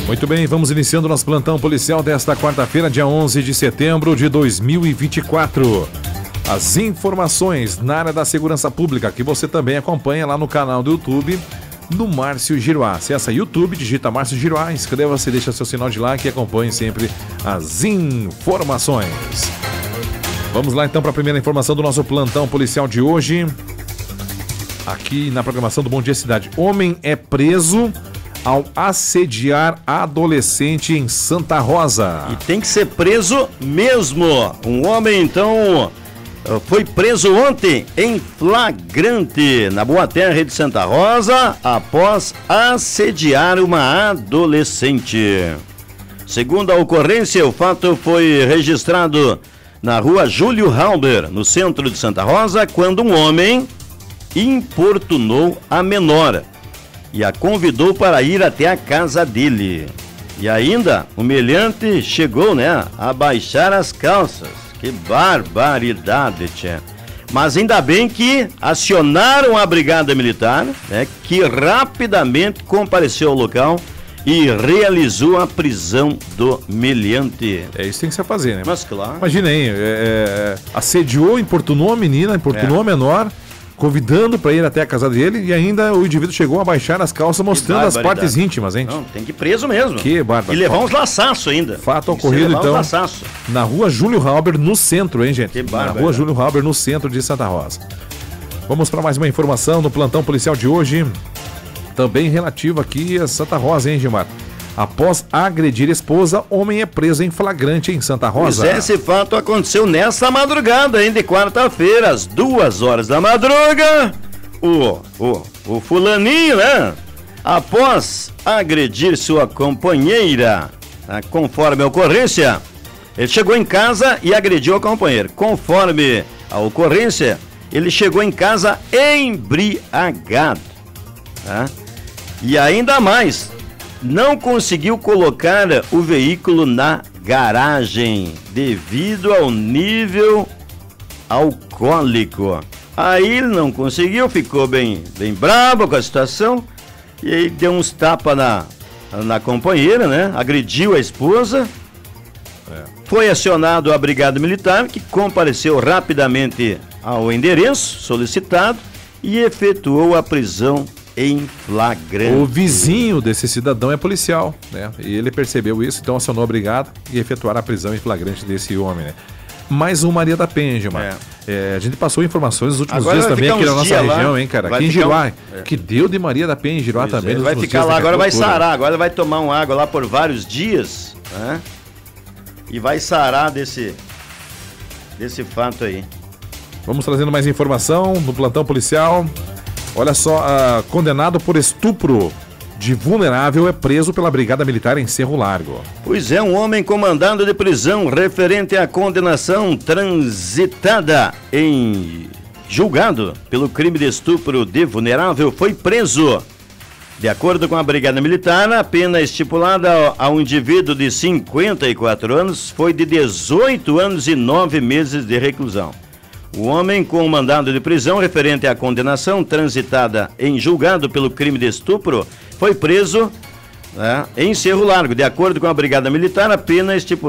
Muito bem, vamos iniciando nosso plantão policial desta quarta-feira, dia 11 de setembro de 2024. As informações na área da segurança pública que você também acompanha lá no canal do YouTube do Márcio Giroá. Acessa YouTube, digita Márcio Giroá, inscreva-se, deixa seu sinal de like e acompanhe sempre as informações. Vamos lá então para a primeira informação do nosso plantão policial de hoje. Aqui na programação do Bom Dia Cidade. Homem é preso ao assediar adolescente em Santa Rosa. E tem que ser preso mesmo. Um homem, então, foi preso ontem em flagrante na Boa Terra de Santa Rosa após assediar uma adolescente. Segundo a ocorrência, o fato foi registrado na rua Júlio Halber, no centro de Santa Rosa, quando um homem importunou a menor e a convidou para ir até a casa dele. E ainda, o meliante chegou, a baixar as calças. Que barbaridade, tchê. Mas ainda bem que acionaram a Brigada Militar, que rapidamente compareceu ao local e realizou a prisão do meliante. É isso que tem que se fazer, né? Mas claro. Imagina aí, assediou, importunou a menina, importunou a menor, convidando para ir até a casa dele, e ainda o indivíduo chegou a baixar as calças mostrando as partes íntimas, hein? Não, tem que ir preso mesmo. Que bárbaro. E levar uns laçaços ainda. Fato ocorrido, então, na rua Júlio Halber, no centro, hein, gente? Que bárbaro. Na rua Júlio Halber, no centro de Santa Rosa. Vamos para mais uma informação no plantão policial de hoje, também relativo aqui a Santa Rosa, hein, Gilmar? Após agredir esposa, homem é preso em flagrante em Santa Rosa. Pois esse fato aconteceu nesta madrugada, de quarta-feira, às 2h da madruga. O fulaninho, após agredir sua companheira, conforme a ocorrência, ele chegou em casa e agrediu a companheira. Conforme a ocorrência, ele chegou em casa embriagado. E ainda mais, não conseguiu colocar o veículo na garagem devido ao nível alcoólico. Aí ele não conseguiu, ficou bem bravo com a situação e aí deu uns tapas na companheira, agrediu a esposa. Foi acionado a Brigada Militar, que compareceu rapidamente ao endereço solicitado e efetuou a prisão em flagrante. O vizinho desse cidadão é policial, e ele percebeu isso, então acionou a brigada e efetuaram a prisão em flagrante desse homem, Mais um Maria da Penha, Gilmar. A gente passou informações nos últimos dias também aqui na nossa região, hein, cara? Aqui em Giroá, que deu de Maria da Penha em Giroá também. Vai ficar lá, agora vai sarar, agora vai tomar uma água lá por vários dias, e vai sarar desse fato aí. Vamos trazendo mais informação no plantão policial. Olha só, condenado por estupro de vulnerável é preso pela Brigada Militar em Cerro Largo. Pois é, um homem com mandado de prisão referente à condenação transitada em julgado pelo crime de estupro de vulnerável foi preso. De acordo com a Brigada Militar, a pena estipulada ao indivíduo de 54 anos foi de 18 anos e 9 meses de reclusão. O homem com mandado de prisão referente à condenação transitada em julgado pelo crime de estupro foi preso em Cerro Largo. De acordo com a Brigada Militar, a pena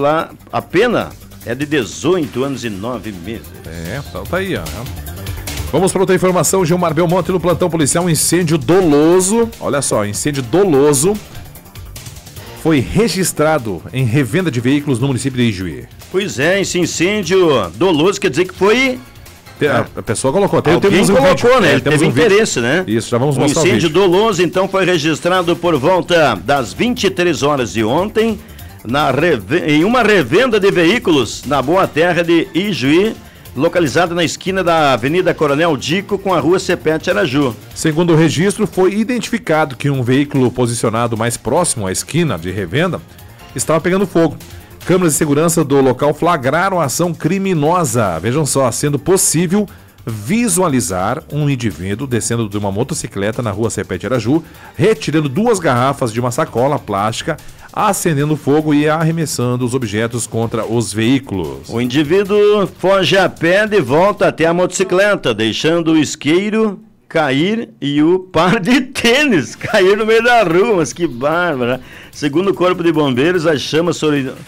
é de 18 anos e 9 meses. Então tá aí, Vamos para outra informação, Gilmar Belmonte no plantão policial, um incêndio doloso. Olha só, incêndio doloso foi registrado em revenda de veículos no município de Ijuí. Pois é, esse incêndio doloso quer dizer que foi... A pessoa colocou, alguém colocou, Ele teve interesse, Isso, já vamos mostrar o vídeo. O incêndio doloso, então, foi registrado por volta das 23 horas de ontem, em uma revenda de veículos na Boa Terra de Ijuí, localizada na esquina da Avenida Coronel Dico com a Rua Cepete Araju. Segundo o registro, foi identificado que um veículo posicionado mais próximo à esquina de revenda estava pegando fogo. Câmeras de segurança do local flagraram a ação criminosa. Vejam só, sendo possível visualizar um indivíduo descendo de uma motocicleta na Rua Cepete Araju, retirando 2 garrafas de uma sacola plástica, acendendo fogo e arremessando os objetos contra os veículos. O indivíduo foge a pé de volta até a motocicleta, deixando o isqueiro cair e o par de tênis cair no meio da rua, mas que bárbara. Segundo o Corpo de Bombeiros, as chamas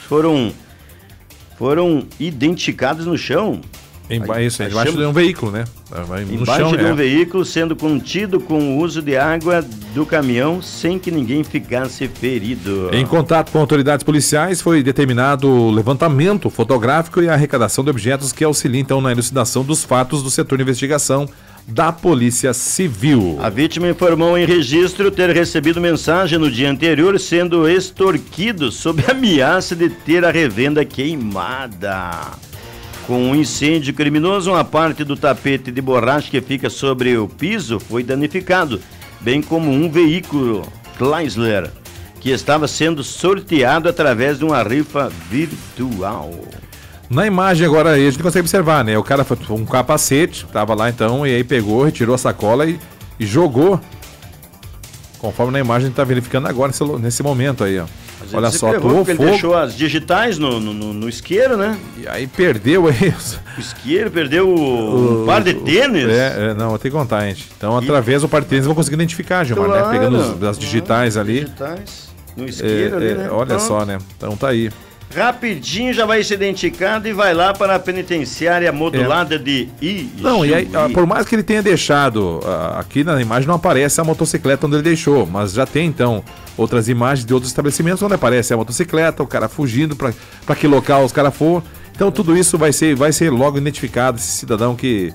foram identificadas no chão. Embaixo de um veículo, né? Embaixo de um veículo, sendo contido com o uso de água do caminhão, sem que ninguém ficasse ferido. Em contato com autoridades policiais, foi determinado o levantamento fotográfico e a arrecadação de objetos que auxiliam, então, na elucidação dos fatos do setor de investigação da Polícia Civil. A vítima informou em registro ter recebido mensagem no dia anterior, sendo extorquido sob ameaça de ter a revenda queimada. Com um incêndio criminoso, uma parte do tapete de borracha que fica sobre o piso foi danificado, bem como um veículo Chrysler, que estava sendo sorteado através de uma rifa virtual. Na imagem agora a gente consegue observar, né? O cara foi com um capacete, tava lá então, e aí pegou, retirou a sacola e jogou. Conforme na imagem a gente tá verificando agora, nesse momento aí, ó. Olha só, atuou fogo. Ele deixou as digitais no isqueiro, né? E aí perdeu aí. O isqueiro, perdeu o par de tênis. Não, vou ter que contar, gente. Então, através do par de tênis, vão conseguir identificar, Gilmar, né? Pegando as digitais ali. Digitais no isqueiro ali, né? Olha só, né? Então tá aí. Rapidinho já vai ser identificado e vai lá para a penitenciária modulada de Ijuí. Não, e aí, por mais que ele tenha deixado, aqui na imagem não aparece a motocicleta onde ele deixou, mas já tem então outras imagens de outros estabelecimentos onde aparece a motocicleta, o cara fugindo, para que local os caras for. Então tudo isso vai ser logo identificado, esse cidadão que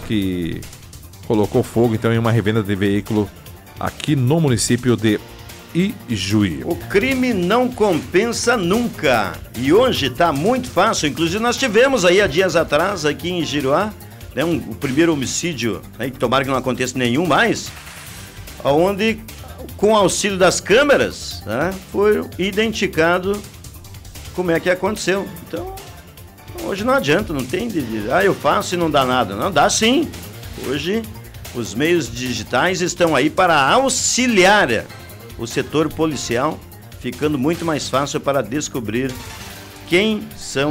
colocou fogo então em uma revenda de veículo aqui no município de Ijuí. O crime não compensa nunca. E hoje está muito fácil. Inclusive nós tivemos aí há dias atrás aqui em Giruá, né, o primeiro homicídio, né, que tomara que não aconteça nenhum mais, onde com o auxílio das câmeras, né, foi identificado como é que aconteceu. Então hoje não adianta, não tem eu faço e não dá nada. Não, dá sim. Hoje os meios digitais estão aí para auxiliar o setor policial, ficando muito mais fácil para descobrir quem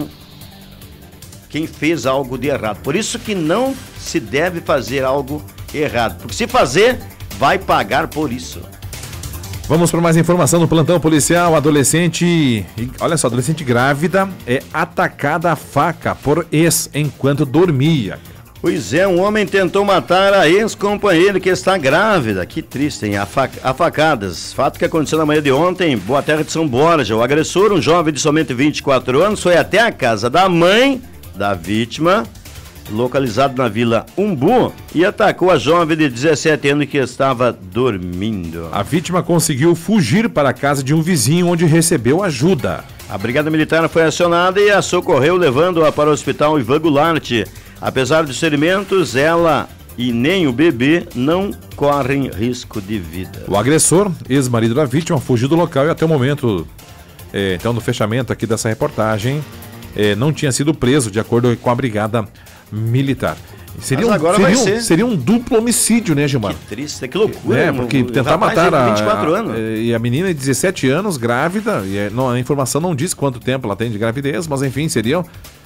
fez algo de errado. Por isso que não se deve fazer algo errado, porque se fazer, vai pagar por isso. Vamos para mais informação no plantão policial. Adolescente grávida é atacada a faca por ex enquanto dormia. Pois é, um homem tentou matar a ex-companheira que está grávida. Que triste, hein? A facadas. Fato que aconteceu na manhã de ontem, Boa Terra de São Borja. O agressor, um jovem de somente 24 anos, foi até a casa da mãe da vítima, localizado na Vila Umbu, e atacou a jovem de 17 anos que estava dormindo. A vítima conseguiu fugir para a casa de um vizinho onde recebeu ajuda. A Brigada Militar foi acionada e a socorreu, levando-a para o Hospital Ivan Goulart. Apesar dos ferimentos, ela e nem o bebê não correm risco de vida. O agressor, ex-marido da vítima, fugiu do local e até o momento, então, do fechamento aqui dessa reportagem, não tinha sido preso, de acordo com a Brigada Militar. Seria um duplo homicídio, né, Gilmar? Que triste, que loucura. Porque tentar matar 24 anos. E a menina de 17 anos, grávida, e a informação não diz quanto tempo ela tem de gravidez, mas enfim, seria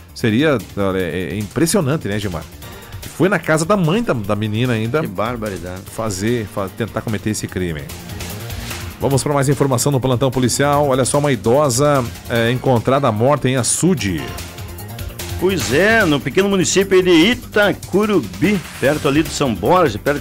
impressionante, né, Gilmar? Foi na casa da mãe da menina ainda. Que barbaridade. Tentar cometer esse crime. Vamos para mais informação no plantão policial. Olha só, uma idosa encontrada morta em açude. Pois é, no pequeno município de Itacurubi, perto ali de São Borja, perto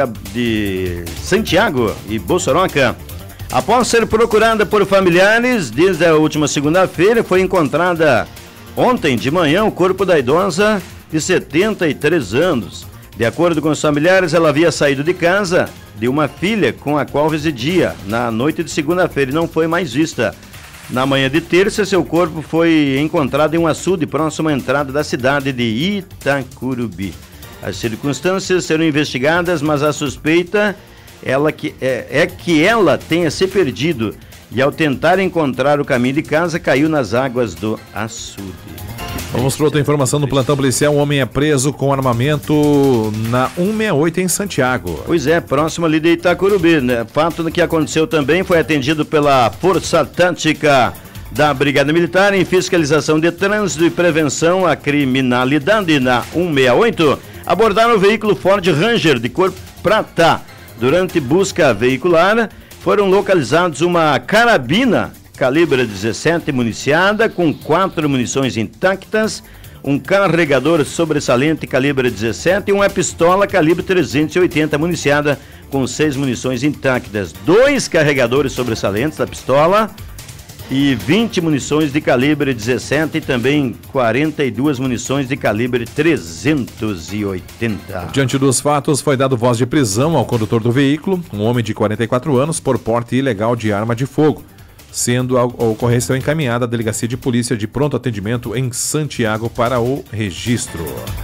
de Santiago e Bossoroca. Após ser procurada por familiares, desde a última segunda-feira, foi encontrada ontem de manhã o corpo da idosa de 73 anos. De acordo com os familiares, ela havia saído de casa de uma filha com a qual residia na noite de segunda-feira e não foi mais vista. Na manhã de terça, seu corpo foi encontrado em um açude próximo à entrada da cidade de Itacurubi. As circunstâncias serão investigadas, mas a suspeita é que ela tenha se perdido e, ao tentar encontrar o caminho de casa, caiu nas águas do açude. Vamos para outra informação no plantão policial. Um homem é preso com armamento na 168 em Santiago. Pois é, próximo ali de Itacurubi, né? Fato que aconteceu também, foi atendido pela Força Tática da Brigada Militar em fiscalização de trânsito e prevenção à criminalidade na 168. abordaram o veículo Ford Ranger de cor prata. Durante busca veicular, foram localizados uma carabina calibre 17 municiada com 4 munições intactas, um carregador sobressalente calibre 17 e uma pistola calibre 380 municiada com 6 munições intactas, 2 carregadores sobressalentes da pistola e 20 munições de calibre 17 e também 42 munições de calibre 380. Diante dos fatos, foi dado voz de prisão ao condutor do veículo, um homem de 44 anos, por porte ilegal de arma de fogo, sendo a ocorrência encaminhada à Delegacia de Polícia de Pronto Atendimento em Santiago para o registro.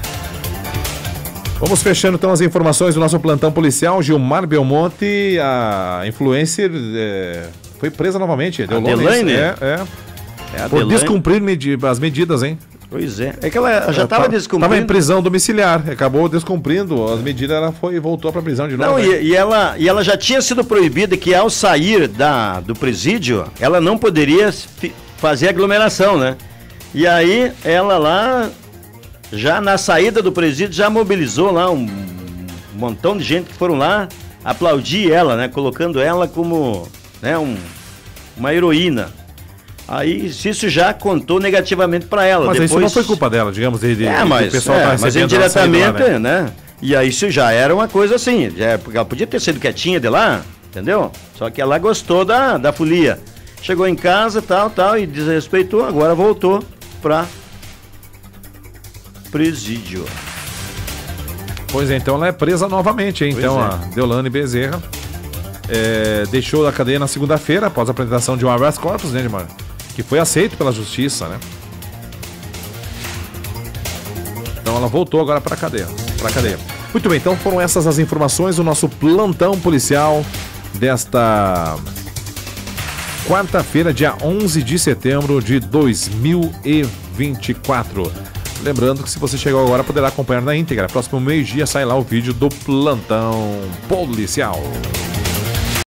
Vamos fechando então as informações do nosso plantão policial. Gilmar Belmonte, a influencer, foi presa novamente. Deolane? Por descumprir as medidas, hein? Pois é. É que ela já estava descumprindo. Estava em prisão domiciliar, acabou descumprindo as medidas, ela voltou para a prisão de novo. Não, e ela já tinha sido proibida que ao sair do presídio, ela não poderia fazer aglomeração, né? E aí ela lá, já na saída do presídio, já mobilizou lá um montão de gente que foram lá aplaudir ela, né? Colocando ela como, né, uma heroína. Aí isso já contou negativamente para ela. Mas depois... isso não foi culpa dela, digamos, o pessoal tá mas indiretamente, lá, né? E aí isso já era uma coisa assim, porque ela podia ter sido quietinha de lá, entendeu? Só que ela gostou da folia. Chegou em casa, tal, e desrespeitou, agora voltou para presídio. Pois é, então ela é presa novamente, hein? Então a Deolane Bezerra deixou a cadeia na segunda-feira, após a apresentação de um habeas corpus, né, Edmar? Que foi aceito pela justiça, né? Então ela voltou agora para a cadeia. Muito bem, então foram essas as informações do nosso plantão policial desta quarta-feira, dia 11 de setembro de 2024. Lembrando que se você chegou agora, poderá acompanhar na íntegra. Próximo meio-dia sai lá o vídeo do plantão policial.